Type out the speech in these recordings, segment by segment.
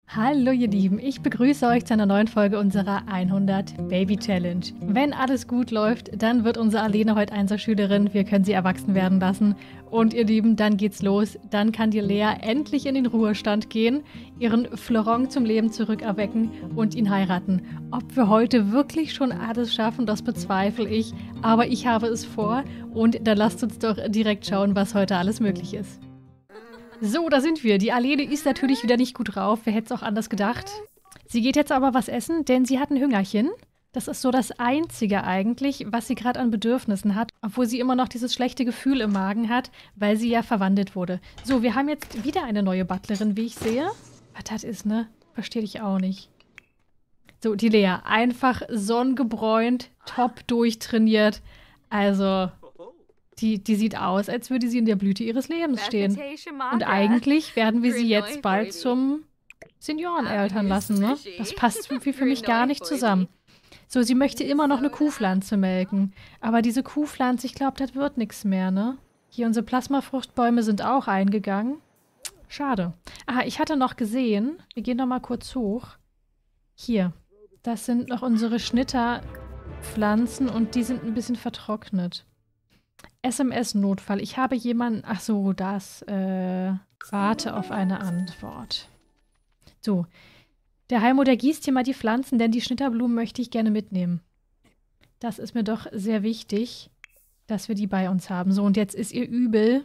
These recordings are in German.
Hallo ihr Lieben, ich begrüße euch zu einer neuen Folge unserer 100 Baby Challenge. Wenn alles gut läuft, dann wird unsere Alene heute Einserschülerin, wir können sie erwachsen werden lassen. Und ihr Lieben, dann geht's los, dann kann die Lea endlich in den Ruhestand gehen, ihren Florent zum Leben zurückerwecken und ihn heiraten. Ob wir heute wirklich schon alles schaffen, das bezweifle ich, aber ich habe es vor und dann lasst uns doch direkt schauen, was heute alles möglich ist. So, da sind wir. Die Alene ist natürlich wieder nicht gut drauf. Wer hätte es auch anders gedacht? Sie geht jetzt aber was essen, denn sie hat ein Hüngerchen. Das ist so das Einzige eigentlich, was sie gerade an Bedürfnissen hat, obwohl sie immer noch dieses schlechte Gefühl im Magen hat, weil sie ja verwandelt wurde. So, wir haben jetzt wieder eine neue Butlerin, wie ich sehe. Was das ist, ne? Verstehe ich auch nicht. So, die Lea. Einfach sonnengebräunt, top durchtrainiert. Also... Die sieht aus, als würde sie in der Blüte ihres Lebens stehen. Und eigentlich werden wir sie jetzt bald zum Senioreneltern lassen, ne? Das passt irgendwie für mich gar nicht zusammen. So, sie möchte immer noch eine Kuhpflanze melken. Aber diese Kuhpflanze, ich glaube, das wird nichts mehr, ne? Hier, unsere Plasmafruchtbäume sind auch eingegangen. Schade. Ah, ich hatte noch gesehen, wir gehen noch mal kurz hoch. Hier, das sind noch unsere Schnitterpflanzen und die sind ein bisschen vertrocknet. SMS-Notfall. Ich habe jemanden... Ach so, das... warte auf eine Antwort. So. Der Heimo, der gießt hier mal die Pflanzen, denn die Schnitterblumen möchte ich gerne mitnehmen. Das ist mir doch sehr wichtig, dass wir die bei uns haben. So, und jetzt ist ihr übel.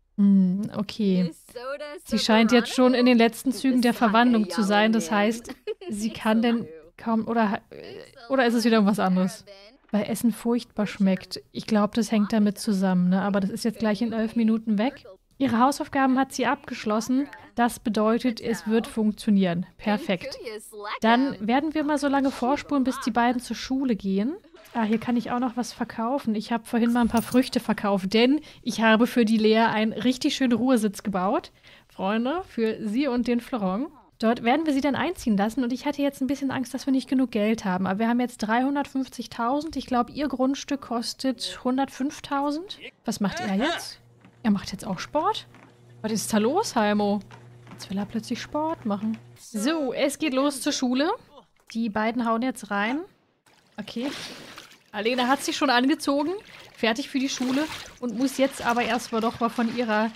Okay. Sie scheint jetzt schon in den letzten Zügen der Verwandlung zu sein. Das heißt, sie kann denn kaum... Oder ist es wieder irgendwas anderes? Weil Essen furchtbar schmeckt. Ich glaube, das hängt damit zusammen, ne? Aber das ist jetzt gleich in 11 Minuten weg. Ihre Hausaufgaben hat sie abgeschlossen. Das bedeutet, es wird funktionieren. Perfekt. Dann werden wir mal so lange vorspulen, bis die beiden zur Schule gehen. Ah, hier kann ich auch noch was verkaufen. Ich habe vorhin mal ein paar Früchte verkauft, denn ich habe für die Lea einen richtig schönen Ruhesitz gebaut. Freunde, für sie und den Florent. Dort werden wir sie dann einziehen lassen und ich hatte jetzt ein bisschen Angst, dass wir nicht genug Geld haben. Aber wir haben jetzt 350.000. Ich glaube, ihr Grundstück kostet 105.000. Was macht er jetzt? Er macht jetzt auch Sport? Was ist da los, Heimo? Jetzt will er plötzlich Sport machen. So, es geht los zur Schule. Die beiden hauen jetzt rein. Okay. Alena hat sich schon angezogen, fertig für die Schule und muss jetzt aber erstmal doch mal von ihrer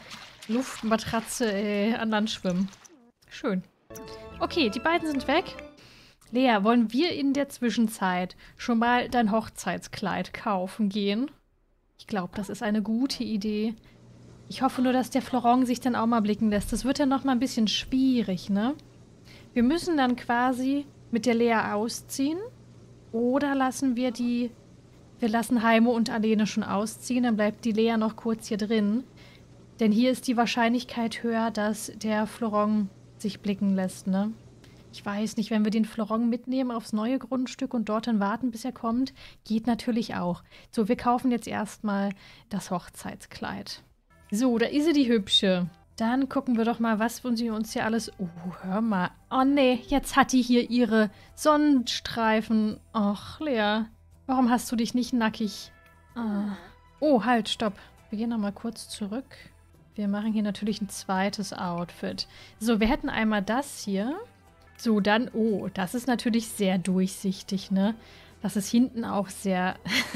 Luftmatratze an Land schwimmen. Schön. Okay, die beiden sind weg. Lea, wollen wir in der Zwischenzeit schon mal dein Hochzeitskleid kaufen gehen? Ich glaube, das ist eine gute Idee. Ich hoffe nur, dass der Florent sich dann auch mal blicken lässt. Das wird ja noch mal ein bisschen schwierig, ne? Wir müssen dann quasi mit der Lea ausziehen. Oder lassen wir die... Wir lassen Heimo und Alene schon ausziehen. Dann bleibt die Lea noch kurz hier drin. Denn hier ist die Wahrscheinlichkeit höher, dass der Florent sich blicken lässt, ne? Ich weiß nicht, wenn wir den Florent mitnehmen aufs neue Grundstück und dort dann warten, bis er kommt, geht natürlich auch. So, wir kaufen jetzt erstmal das Hochzeitskleid. So, da ist sie, die Hübsche. Dann gucken wir doch mal, was sie uns hier alles... Oh, hör mal. Oh, nee, jetzt hat die hier ihre Sonnenstreifen. Och, Lea, warum hast du dich nicht nackig? Ah. Oh, halt, stopp. Wir gehen noch mal kurz zurück. Wir machen hier natürlich ein zweites Outfit. So, wir hätten einmal das hier. So, dann... Oh, das ist natürlich sehr durchsichtig, ne? Das ist hinten auch sehr...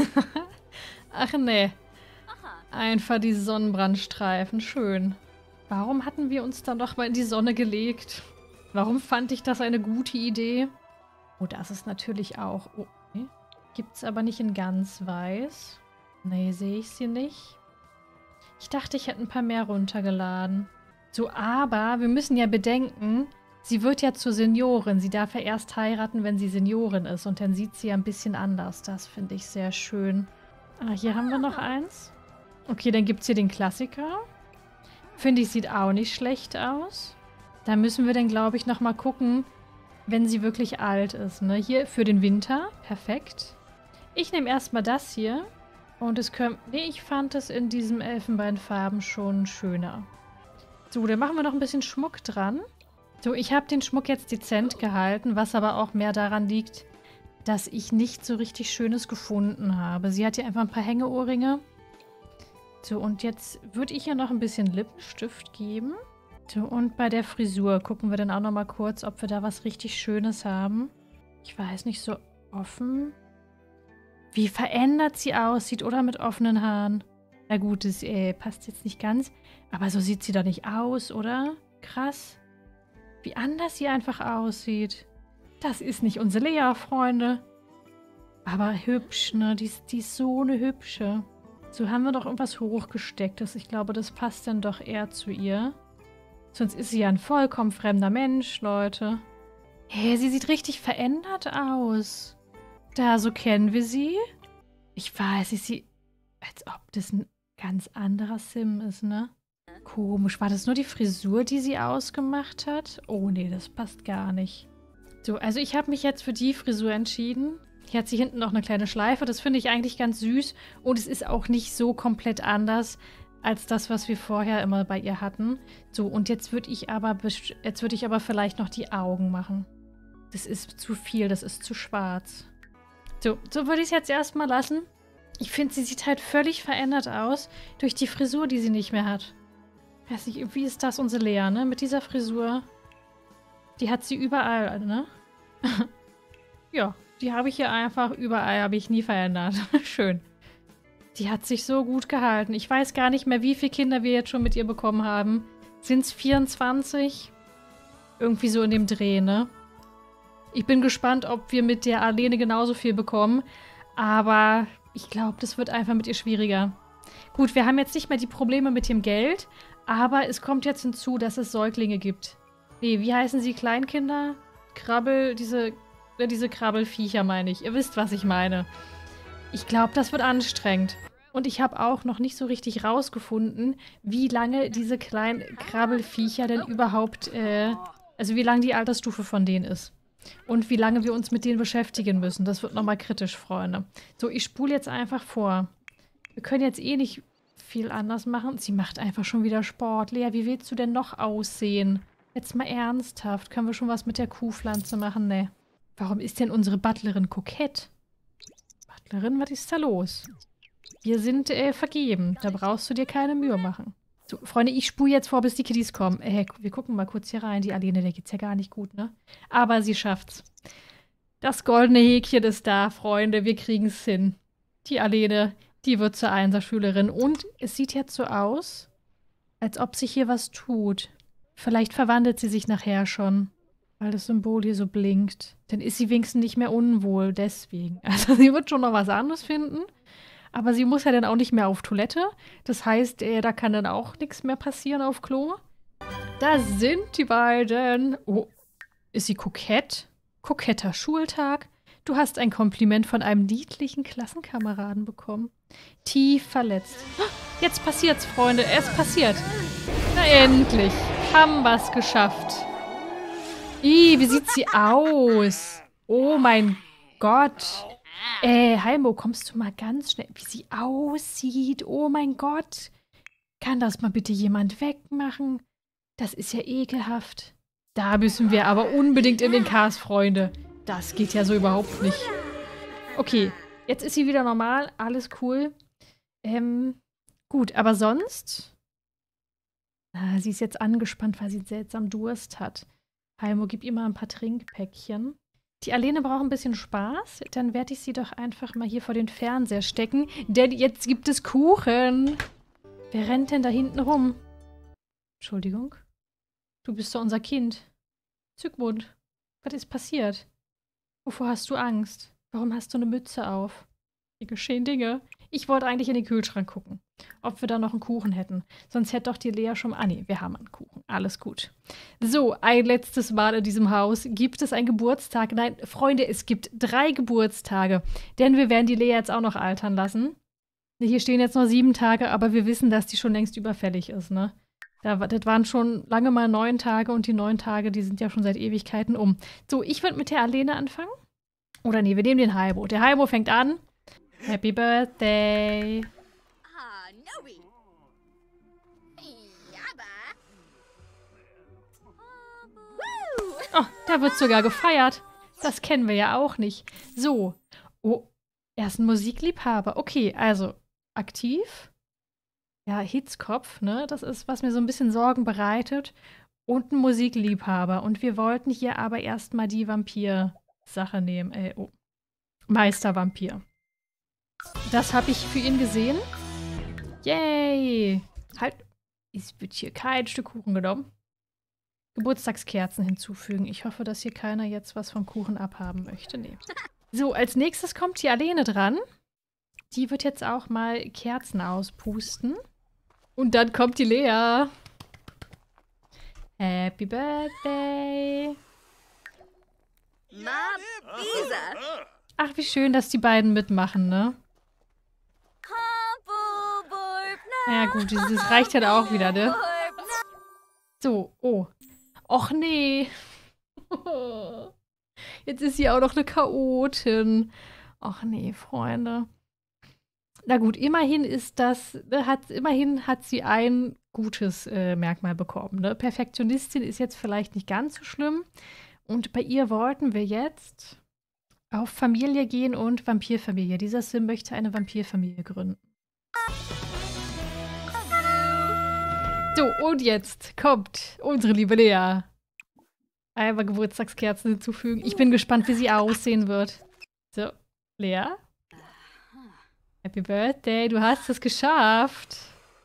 Ach, nee. Einfach die Sonnenbrandstreifen. Schön. Warum hatten wir uns dann doch mal in die Sonne gelegt? Warum fand ich das eine gute Idee? Oh, das ist natürlich auch... Oh, okay. Gibt's aber nicht in ganz weiß. Nee, sehe ich sie nicht. Ich dachte, ich hätte ein paar mehr runtergeladen. So, aber wir müssen ja bedenken, sie wird ja zur Seniorin. Sie darf ja erst heiraten, wenn sie Seniorin ist. Und dann sieht sie ja ein bisschen anders. Das finde ich sehr schön. Ah, hier haben wir noch eins. Okay, dann gibt es hier den Klassiker. Finde ich, sieht auch nicht schlecht aus. Da müssen wir dann, glaube ich, noch mal gucken, wenn sie wirklich alt ist. Ne? Hier für den Winter. Perfekt. Ich nehme erstmal das hier. Und es könnte... Nee, ich fand es in diesem Elfenbeinfarben schon schöner. So, dann machen wir noch ein bisschen Schmuck dran. So, ich habe den Schmuck jetzt dezent gehalten, was aber auch mehr daran liegt, dass ich nicht so richtig Schönes gefunden habe. Sie hat hier einfach ein paar Hängeohrringe. So, und jetzt würde ich ja noch ein bisschen Lippenstift geben. So, und bei der Frisur gucken wir dann auch noch mal kurz, ob wir da was richtig Schönes haben. Ich weiß nicht, so offen. Wie verändert sie aussieht, oder mit offenen Haaren. Na gut, das passt jetzt nicht ganz. Aber so sieht sie doch nicht aus, oder? Krass. Wie anders sie einfach aussieht. Das ist nicht unsere Lea, Freunde. Aber hübsch, ne? Die ist so eine hübsche. So haben wir doch irgendwas hochgestecktes. Ich glaube, das passt dann doch eher zu ihr. Sonst ist sie ja ein vollkommen fremder Mensch, Leute. Hey, sie sieht richtig verändert aus. Da, so kennen wir sie. Ich weiß nicht, sie... Als ob das ein ganz anderer Sim ist, ne? Komisch. War das nur die Frisur, die sie ausgemacht hat? Oh, nee, das passt gar nicht. So, also ich habe mich jetzt für die Frisur entschieden. Hier hat sie hinten noch eine kleine Schleife. Das finde ich eigentlich ganz süß. Und es ist auch nicht so komplett anders als das, was wir vorher immer bei ihr hatten. So, und jetzt würde ich aber vielleicht noch die Augen machen. Das ist zu viel, das ist zu schwarz. So würde ich es jetzt erstmal lassen. Ich finde, sie sieht halt völlig verändert aus durch die Frisur, die sie nicht mehr hat. Weiß nicht, wie ist das unsere Lea, ne? Mit dieser Frisur. Die hat sie überall, ne? Ja, die habe ich hier einfach überall, habe ich nie verändert. Schön. Die hat sich so gut gehalten. Ich weiß gar nicht mehr, wie viele Kinder wir jetzt schon mit ihr bekommen haben. Sind es 24? Irgendwie so in dem Dreh, ne? Ich bin gespannt, ob wir mit der Arlene genauso viel bekommen. Aber ich glaube, das wird einfach mit ihr schwieriger. Gut, wir haben jetzt nicht mehr die Probleme mit dem Geld. Aber es kommt jetzt hinzu, dass es Säuglinge gibt. Nee, wie heißen sie? Kleinkinder? Diese Krabbelfiecher meine ich. Ihr wisst, was ich meine. Ich glaube, das wird anstrengend. Und ich habe auch noch nicht so richtig rausgefunden, wie lange diese kleinen Krabbelfiecher denn überhaupt, also wie lange die Altersstufe von denen ist. Und wie lange wir uns mit denen beschäftigen müssen. Das wird nochmal kritisch, Freunde. So, ich spule jetzt einfach vor. Wir können jetzt eh nicht viel anders machen. Sie macht einfach schon wieder Sport. Lea, wie willst du denn noch aussehen? Jetzt mal ernsthaft. Können wir schon was mit der Kuhpflanze machen? Ne. Warum ist denn unsere Butlerin kokett? Butlerin, was ist da los? Wir sind vergeben. Da brauchst du dir keine Mühe machen. So, Freunde, ich spule jetzt vor, bis die Kiddies kommen. Wir gucken mal kurz hier rein. Die Alene, der geht's ja gar nicht gut, ne? Aber sie schafft's. Das goldene Häkchen ist da, Freunde. Wir kriegen's hin. Die Alene, die wird zur Einserschülerin. Und es sieht jetzt so aus, als ob sich hier was tut. Vielleicht verwandelt sie sich nachher schon. Weil das Symbol hier so blinkt. Dann ist sie wenigstens nicht mehr unwohl. Deswegen. Also sie wird schon noch was anderes finden. Aber sie muss ja dann auch nicht mehr auf Toilette. Das heißt, da kann dann auch nichts mehr passieren auf Klo. Da sind die beiden. Oh, ist sie kokett? Koketter Schultag. Du hast ein Kompliment von einem niedlichen Klassenkameraden bekommen. Tief verletzt. Jetzt passiert's, Freunde. Es passiert. Na endlich. Haben wir's geschafft. Wie sieht sie aus? Oh mein Gott. Heimo, kommst du mal ganz schnell, wie sie aussieht. Oh mein Gott. Kann das mal bitte jemand wegmachen? Das ist ja ekelhaft. Da müssen wir aber unbedingt in den Cast, Freunde. Das geht ja so überhaupt nicht. Okay, jetzt ist sie wieder normal. Alles cool. Gut, aber sonst? Sie ist jetzt angespannt, weil sie einen seltsamen Durst hat. Heimo, gib ihr mal ein paar Trinkpäckchen. Die Alene braucht ein bisschen Spaß. Dann werde ich sie doch einfach mal hier vor den Fernseher stecken. Denn jetzt gibt es Kuchen. Wer rennt denn da hinten rum? Entschuldigung. Du bist doch unser Kind. Zygmunt, was ist passiert? Wovor hast du Angst? Warum hast du eine Mütze auf? Hier geschehen Dinge. Ich wollte eigentlich in den Kühlschrank gucken, ob wir da noch einen Kuchen hätten. Sonst hätte doch die Lea schon... Ah, nee, wir haben einen Kuchen. Alles gut. So, ein letztes Mal in diesem Haus. Gibt es einen Geburtstag? Nein, Freunde, es gibt 3 Geburtstage. Denn wir werden die Lea jetzt auch noch altern lassen. Hier stehen jetzt noch 7 Tage, aber wir wissen, dass die schon längst überfällig ist, ne? Das waren schon lange mal 9 Tage und die 9 Tage, die sind ja schon seit Ewigkeiten um. So, ich würde mit der Alene anfangen. Oder nee, wir nehmen den Heimo. Der Heimo fängt an. Happy Birthday. Oh, da wird sogar gefeiert. Das kennen wir ja auch nicht. So. Oh, er ist ein Musikliebhaber. Okay, also aktiv. ja, Hitzkopf, ne? Das ist, was mir so ein bisschen Sorgen bereitet. Und ein Musikliebhaber. Und wir wollten hier aber erstmal die Vampir-Sache nehmen. Oh. Meistervampir. Das habe ich für ihn gesehen. Yay! Halt, es wird hier kein Stück Kuchen genommen. Geburtstagskerzen hinzufügen. Ich hoffe, dass hier keiner jetzt was vom Kuchen abhaben möchte. Nee. So, als nächstes kommt die Alene dran. Die wird jetzt auch mal Kerzen auspusten. Und dann kommt die Lea. Happy Birthday. Ach, wie schön, dass die beiden mitmachen, ne? Ja gut, das reicht ja auch wieder, ne? So, oh. Och nee. Jetzt ist sie auch noch eine Chaotin. Och nee, Freunde. Na gut, immerhin hat sie ein gutes Merkmal bekommen. Ne? Perfektionistin ist jetzt vielleicht nicht ganz so schlimm. Und bei ihr wollten wir jetzt auf Familie gehen und Vampirfamilie. Dieser Sim möchte eine Vampirfamilie gründen. So, und jetzt kommt unsere liebe Lea. Einmal Geburtstagskerzen hinzufügen. Ich bin gespannt, wie sie aussehen wird. So, Lea? Happy Birthday, du hast es geschafft.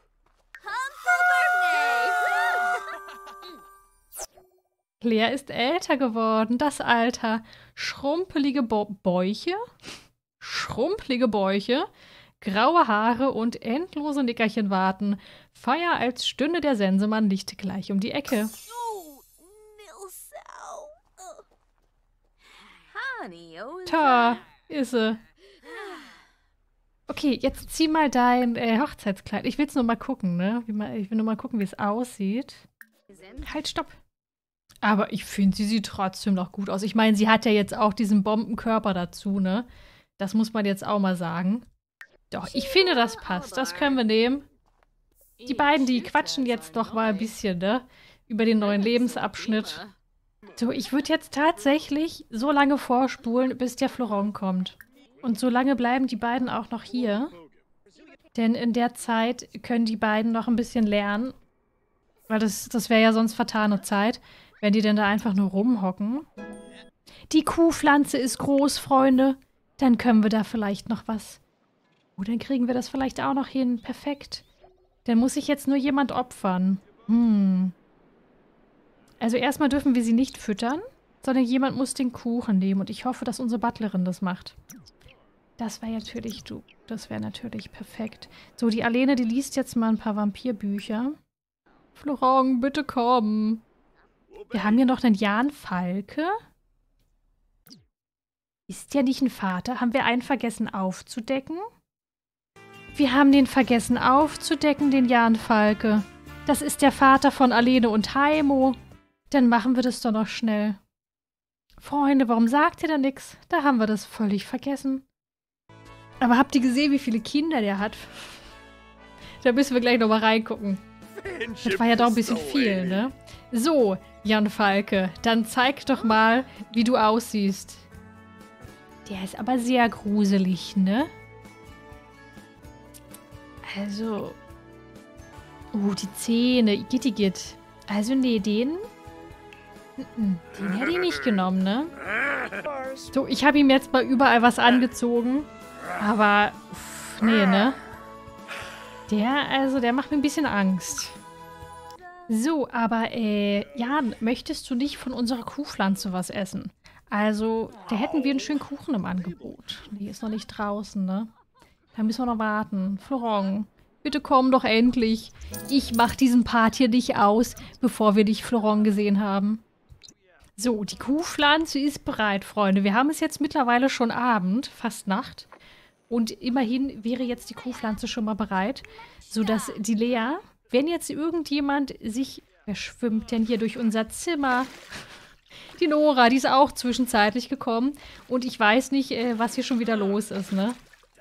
Lea ist älter geworden, das Alter. Schrumpelige Bäuche, graue Haare und endlose Nickerchen warten. Feier, als stünde der Sensemann nicht gleich um die Ecke. Ta, ist sie. Okay, jetzt zieh mal dein Hochzeitskleid. Ich will es nur mal gucken, ne? Ich will nur mal gucken, wie es aussieht. Halt, stopp. Aber ich finde, sie sieht trotzdem noch gut aus. Ich meine, sie hat ja jetzt auch diesen Bombenkörper dazu, ne? Das muss man jetzt auch mal sagen. Doch, ich finde, das passt. Das können wir nehmen. Die beiden, die quatschen jetzt doch mal ein bisschen, ne? Über den neuen Lebensabschnitt. So, ich würde jetzt tatsächlich so lange vorspulen, bis der Florent kommt. Und so lange bleiben die beiden auch noch hier. Denn in der Zeit können die beiden noch ein bisschen lernen. Weil das wäre ja sonst vertane Zeit, wenn die denn da einfach nur rumhocken. Die Kuhpflanze ist groß, Freunde. Dann können wir da vielleicht noch was. Oh, dann kriegen wir das vielleicht auch noch hin. Perfekt. Dann muss sich jetzt nur jemand opfern. Also erstmal dürfen wir sie nicht füttern, sondern jemand muss den Kuchen nehmen. Und ich hoffe, dass unsere Butlerin das macht. Das wäre natürlich perfekt. So, die Alene, die liest jetzt mal ein paar Vampirbücher. Florent, bitte komm. Wir haben hier noch einen Jan Falke. Ist der nicht ein Vater? Haben wir einen vergessen aufzudecken? Wir haben den vergessen aufzudecken, den Jan Falke. Das ist der Vater von Alene und Heimo. Dann machen wir das doch noch schnell. Freunde, warum sagt ihr da nichts? Da haben wir das völlig vergessen. Aber habt ihr gesehen, wie viele Kinder der hat? Da müssen wir gleich noch mal reingucken. Das war ja doch ein bisschen viel, ne? So, Jan Falke, dann zeig doch mal, wie du aussiehst. Der ist aber sehr gruselig, ne? Also... die Zähne, Gittigit. Also nee, den hätte ich nicht genommen, ne? So, ich habe ihm jetzt mal überall was angezogen. Aber, nee, ne? Der macht mir ein bisschen Angst. So, aber, Jan, möchtest du nicht von unserer Kuhpflanze was essen? Also, da hätten wir einen schönen Kuchen im Angebot. Die ist noch nicht draußen, ne? Da müssen wir noch warten. Florent, bitte komm doch endlich. Ich mach diesen Part hier nicht aus, bevor wir dich, Florent, gesehen haben. So, die Kuhpflanze ist bereit, Freunde. Wir haben es jetzt mittlerweile schon Abend, fast Nacht. Und immerhin wäre jetzt die Kuhpflanze schon mal bereit, sodass die Lea, wenn jetzt irgendjemand sich... Wer schwimmt denn hier durch unser Zimmer? Die Nora, die ist auch zwischenzeitlich gekommen. Und ich weiß nicht, was hier schon wieder los ist, ne?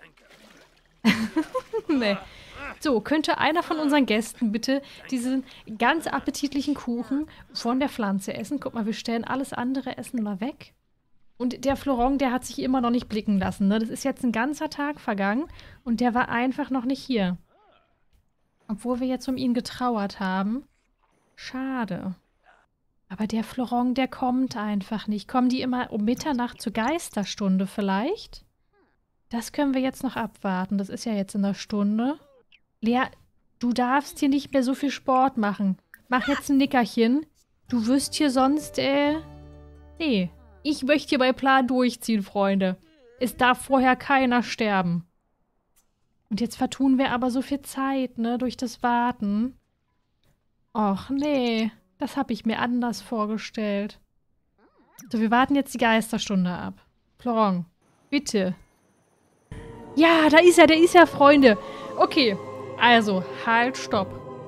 Nee. So, könnte einer von unseren Gästen bitte diesen ganz appetitlichen Kuchen von der Pflanze essen? Guck mal, wir stellen alles andere Essen mal weg. Und der Florent, der hat sich immer noch nicht blicken lassen, ne? Das ist jetzt ein ganzer Tag vergangen und der war einfach noch nicht hier. Obwohl wir jetzt um ihn getrauert haben. Schade. Aber der Florent, der kommt einfach nicht. Kommen die immer um Mitternacht zur Geisterstunde vielleicht? Das können wir jetzt noch abwarten. Das ist ja jetzt in einer Stunde. Lea, du darfst hier nicht mehr so viel Sport machen. Mach jetzt ein Nickerchen. Du wirst hier sonst, nee. Ich möchte hier meinen Plan durchziehen, Freunde. Es darf vorher keiner sterben. Und jetzt vertun wir aber so viel Zeit, ne, durch das Warten. Och, nee. Das habe ich mir anders vorgestellt. So, wir warten jetzt die Geisterstunde ab. Florent, bitte. Ja, da ist er, Freunde. Okay, also, halt, stopp.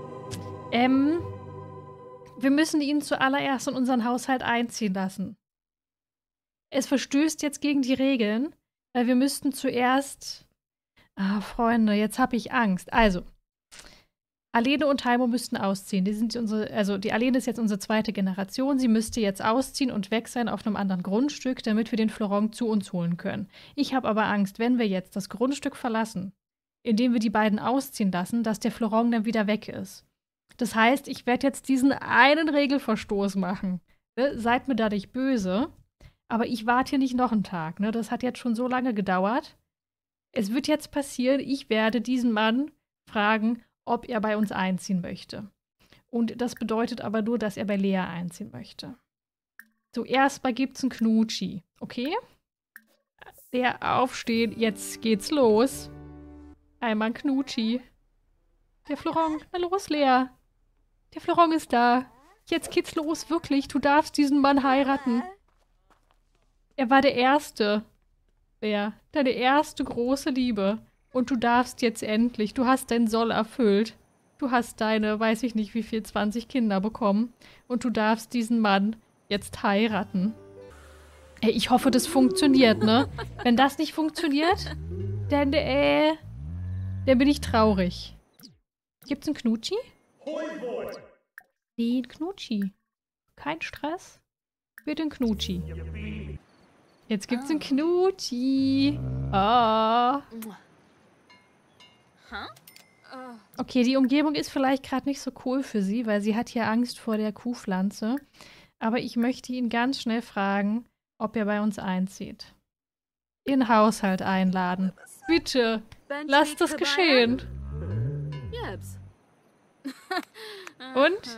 Wir müssen ihn zuallererst in unseren Haushalt einziehen lassen. Es verstößt jetzt gegen die Regeln, weil wir müssten zuerst... Ah, Freunde, jetzt habe ich Angst. Also, Alene und Heimo müssten ausziehen. Die Alene ist jetzt unsere zweite Generation. Sie müsste jetzt ausziehen und weg sein auf einem anderen Grundstück, damit wir den Florent zu uns holen können. Ich habe aber Angst, wenn wir jetzt das Grundstück verlassen, indem wir die beiden ausziehen lassen, dass der Florent dann wieder weg ist. Das heißt, ich werde jetzt diesen einen Regelverstoß machen. Ne? Seid mir da nicht böse. Aber ich warte hier nicht noch einen Tag. Ne? Das hat jetzt schon so lange gedauert. Es wird jetzt passieren, ich werde diesen Mann fragen, ob er bei uns einziehen möchte. Und das bedeutet aber nur, dass er bei Lea einziehen möchte. So, erstmal gibt's einen Knutschi, okay? Lea, aufstehen, jetzt geht's los. Einmal ein Knutschi. Der Florent, na los, Lea. Der Florent ist da. Jetzt geht's los, wirklich. Du darfst diesen Mann heiraten. Er war der Erste. Lea, deine erste große Liebe. Und du darfst jetzt endlich, du hast dein Soll erfüllt. Du hast deine, weiß ich nicht wie viel, 20 Kinder bekommen. Und du darfst diesen Mann jetzt heiraten. Ey, ich hoffe, das funktioniert, ne? Wenn das nicht funktioniert, dann bin ich traurig. Gibt's einen Knutschi? Nee, ein Knutschi. Kein Stress. Bitte ein Knutschi. Jetzt gibt's einen Knutschi. Ah. Okay, die Umgebung ist vielleicht gerade nicht so cool für sie, weil sie hat hier Angst vor der Kuhpflanze. Aber ich möchte ihn ganz schnell fragen, ob er bei uns einzieht. In den Haushalt einladen. Bitte, lasst das geschehen. Und?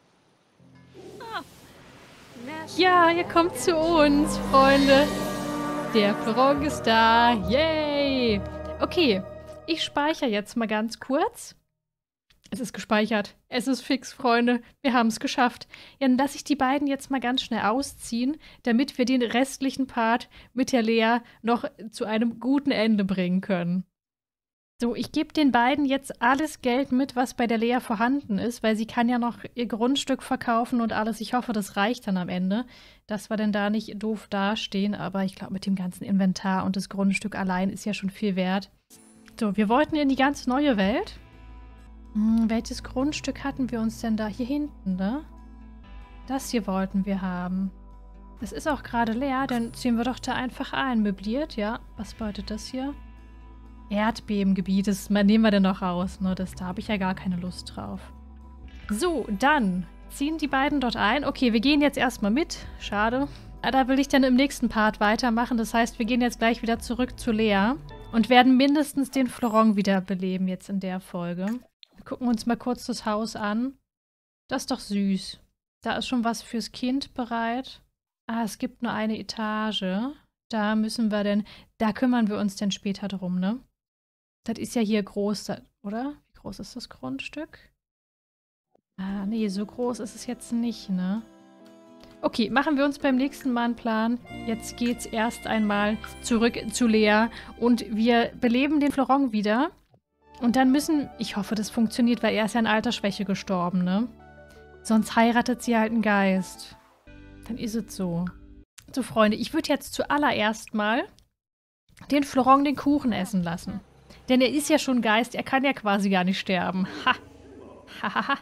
Ja, ihr kommt zu uns, Freunde. Der Florent ist da. Yay! Okay, ich speichere jetzt mal ganz kurz. Es ist gespeichert. Es ist fix, Freunde. Wir haben es geschafft. Ja, dann lasse ich die beiden jetzt mal ganz schnell ausziehen, damit wir den restlichen Part mit der Lea noch zu einem guten Ende bringen können. So, ich gebe den beiden jetzt alles Geld mit, was bei der Lea vorhanden ist, weil sie kann ja noch ihr Grundstück verkaufen und alles. Ich hoffe, das reicht dann am Ende, dass wir denn da nicht doof dastehen. Aber ich glaube, mit dem ganzen Inventar und das Grundstück allein ist ja schon viel wert. So, wir wollten in die ganz neue Welt. Welches Grundstück hatten wir uns denn da? Hier hinten, ne? Das hier wollten wir haben. Das ist auch gerade leer, dann ziehen wir doch da einfach ein. Möbliert, ja. Was bedeutet das hier? Erdbebengebiet, das nehmen wir denn noch raus, ne? Da habe ich ja gar keine Lust drauf. So, dann ziehen die beiden dort ein. Okay, wir gehen jetzt erstmal mit. Schade. Da will ich dann im nächsten Part weitermachen. Das heißt, wir gehen jetzt gleich wieder zurück zu Lea und werden mindestens den Florent wiederbeleben jetzt in der Folge. Wir gucken uns mal kurz das Haus an. Das ist doch süß. Da ist schon was fürs Kind bereit. Ah, es gibt nur eine Etage. Da müssen wir denn, da kümmern wir uns dann später drum, ne? Das ist ja hier groß, oder? Wie groß ist das Grundstück? Ah, nee, so groß ist es jetzt nicht, ne? Okay, machen wir uns beim nächsten Mal einen Plan. Jetzt geht's erst einmal zurück zu Lea und wir beleben den Florent wieder. Und dann müssen, ich hoffe, das funktioniert, weil er ist ja an Altersschwäche gestorben, ne? Sonst heiratet sie halt einen Geist. Dann ist es so. So, Freunde, ich würde jetzt zuallererst mal den Florent den Kuchen essen lassen. Denn er ist ja schon Geist, er kann ja quasi gar nicht sterben. Ha! Hahaha.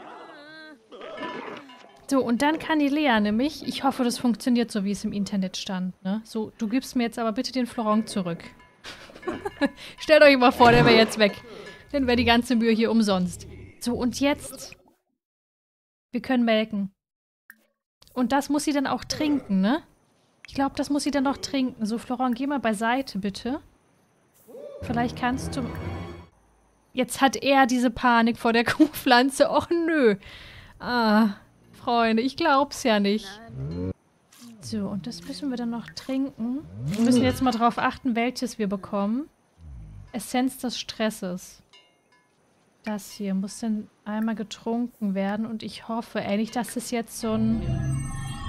So, und dann kann die Lea nämlich, ich hoffe, das funktioniert so, wie es im Internet stand, ne? So, du gibst mir jetzt aber bitte den Florent zurück. Stellt euch mal vor, der wäre jetzt weg. Dann wäre die ganze Mühe hier umsonst. So, und jetzt? Wir können melken. Und das muss sie dann auch trinken, ne? Ich glaube, das muss sie dann auch trinken. So, Florent, geh mal beiseite, bitte. Vielleicht kannst du... Jetzt hat er diese Panik vor der Kuhpflanze. Och, nö. Ah, Freunde, ich glaub's ja nicht. So, und das müssen wir dann noch trinken. Wir müssen jetzt mal drauf achten, welches wir bekommen. Essenz des Stresses. Das hier muss dann einmal getrunken werden. Und ich hoffe, ehrlich, dass das jetzt so eine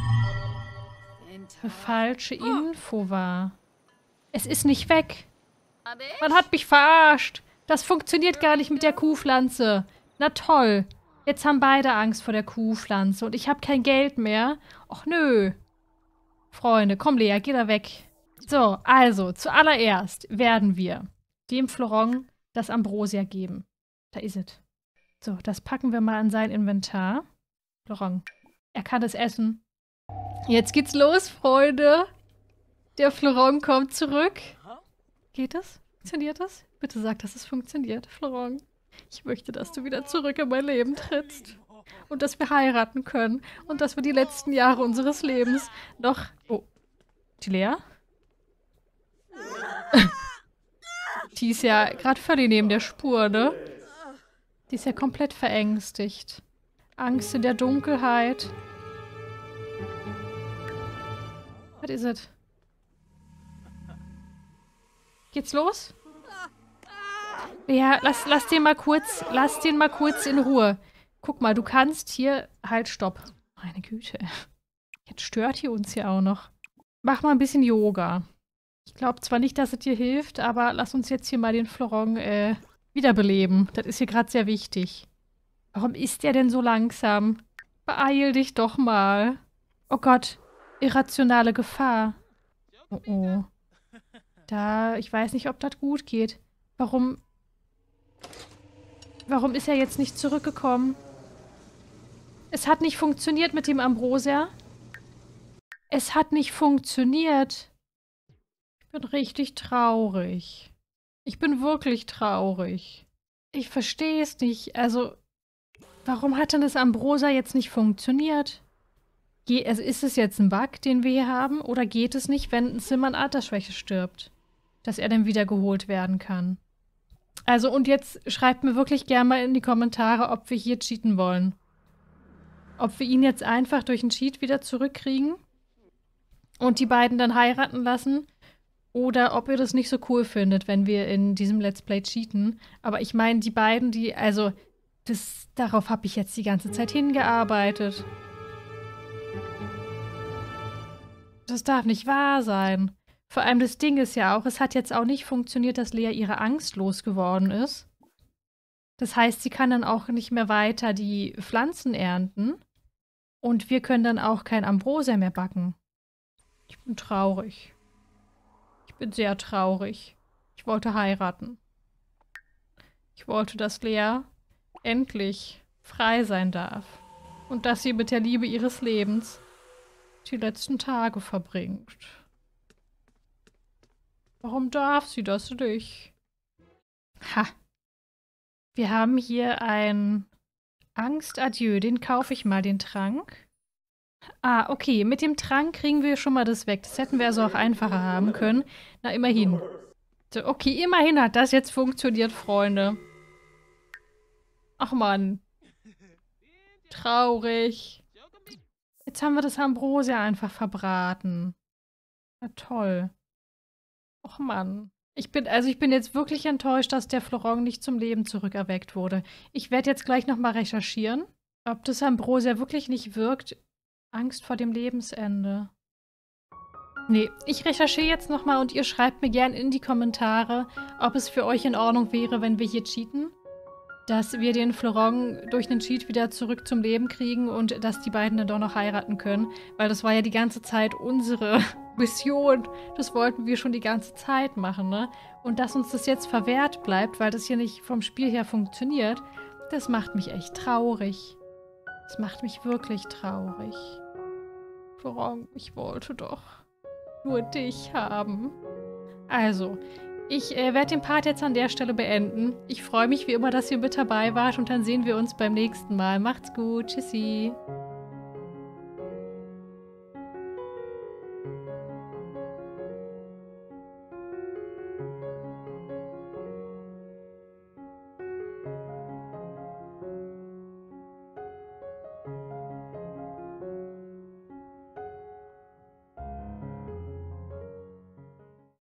falsche Info war. Es ist nicht weg. Man hat mich verarscht. Das funktioniert gar nicht mit der Kuhpflanze. Na toll. Jetzt haben beide Angst vor der Kuhpflanze. Und ich habe kein Geld mehr. Och nö. Freunde, komm Lea, geh da weg. So, also, zuallererst werden wir dem Florent das Ambrosia geben. Da ist es. So, das packen wir mal an sein Inventar. Florent, er kann es essen. Jetzt geht's los, Freunde. Der Florent kommt zurück. Geht das? Funktioniert das? Bitte sag, dass es funktioniert, Florent. Ich möchte, dass du wieder zurück in mein Leben trittst. Und dass wir heiraten können. Und dass wir die letzten Jahre unseres Lebens noch... Oh, die Lea? Die ist ja gerade völlig neben der Spur, ne? Die ist ja komplett verängstigt. Angst in der Dunkelheit. Was ist es? Geht's los? Ja, lass den mal kurz in Ruhe. Guck mal, du kannst hier... Halt, stopp. Meine Güte. Jetzt stört hier uns ja auch noch. Mach mal ein bisschen Yoga. Ich glaube zwar nicht, dass es dir hilft, aber lass uns jetzt hier mal den Florent wiederbeleben. Das ist hier gerade sehr wichtig. Warum ist der denn so langsam? Beeil dich doch mal. Oh Gott, irrationale Gefahr. Oh oh. Ich weiß nicht, ob das gut geht. Warum ist er jetzt nicht zurückgekommen? Es hat nicht funktioniert mit dem Ambrosia. Es hat nicht funktioniert. Ich bin richtig traurig. Ich bin wirklich traurig. Ich verstehe es nicht. Also, warum hat denn das Ambrosia jetzt nicht funktioniert? Also ist es jetzt ein Bug, den wir hier haben? Oder geht es nicht, wenn ein Sim an Altersschwäche stirbt? Dass er dann wieder geholt werden kann. Also, und jetzt schreibt mir wirklich gerne mal in die Kommentare, ob wir hier cheaten wollen. Ob wir ihn jetzt einfach durch einen Cheat wieder zurückkriegen und die beiden dann heiraten lassen. Oder ob ihr das nicht so cool findet, wenn wir in diesem Let's Play cheaten. Aber ich meine, die beiden, darauf habe ich jetzt die ganze Zeit hingearbeitet. Das darf nicht wahr sein. Vor allem das Ding ist ja auch, es hat jetzt auch nicht funktioniert, dass Lea ihre Angst losgeworden ist. Das heißt, sie kann dann auch nicht mehr weiter die Pflanzen ernten. Und wir können dann auch kein Ambrosia mehr backen. Ich bin traurig. Ich bin sehr traurig. Ich wollte heiraten. Ich wollte, dass Lea endlich frei sein darf. Und dass sie mit der Liebe ihres Lebens die letzten Tage verbringt. Warum darf sie das nicht? Ha. Wir haben hier ein Angst-Adieu. Den kaufe ich mal, den Trank. Ah, okay. Mit dem Trank kriegen wir schon mal das weg. Das hätten wir also auch einfacher haben können. Na, immerhin. So, okay, immerhin hat das jetzt funktioniert, Freunde. Ach Mann. Traurig. Jetzt haben wir das Ambrosia einfach verbraten. Na toll. Och Mann. Ich bin jetzt wirklich enttäuscht, dass der Florent nicht zum Leben zurückerweckt wurde. Ich werde jetzt gleich nochmal recherchieren, ob das Ambrosia wirklich nicht wirkt. Angst vor dem Lebensende. Nee, ich recherchiere jetzt nochmal und ihr schreibt mir gern in die Kommentare, ob es für euch in Ordnung wäre, wenn wir hier cheaten. Dass wir den Florent durch einen Cheat wieder zurück zum Leben kriegen und dass die beiden dann doch noch heiraten können. Weil das war ja die ganze Zeit unsere Mission. Das wollten wir schon die ganze Zeit machen, ne? Und dass uns das jetzt verwehrt bleibt, weil das hier nicht vom Spiel her funktioniert, das macht mich echt traurig. Das macht mich wirklich traurig. Florent, ich wollte doch nur dich haben. Also, Ich werde den Part jetzt an der Stelle beenden. Ich freue mich wie immer, dass ihr mit dabei wart und dann sehen wir uns beim nächsten Mal. Macht's gut. Tschüssi.